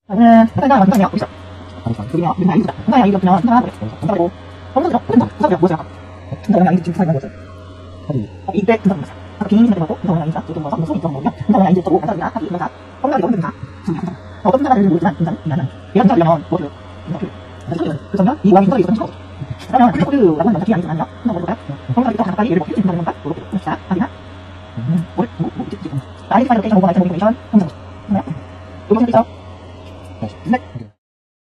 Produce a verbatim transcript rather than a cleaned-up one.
저는 회사가 건강이요. 있어. 그냥 우리 나이 있다. 건강이 이거 그냥 하나 그래. 건강이고. 건강이죠. 건강. 건강이 뭐야? 건강이 지금 사는 거죠. 이때 건강 맞아. 개인이 생각하고 건강이 있다. 좀 뭐서 무슨 이런 거냐. 건강이 이제 또 가서야 하기 위해서 건강이 너무 된다. 어떤 사람들은 모르지만 굉장히 미안한. 이런 사람이면 뭐를 이렇게. 그러면 이 왕이 이거 이거 좀 그러면 그라고 하는 것이 아니잖아요. 건강 뭐가? 건강이 또 가까이 예를 먹고 싶은 건가? 뭐로 자, 아니나. 음, 뭐, 뭐, 뭐, 이제 지금. 나이 사이로 계속 뭐가 있는 이미션. 건강. 그러면 이거 있어. 네.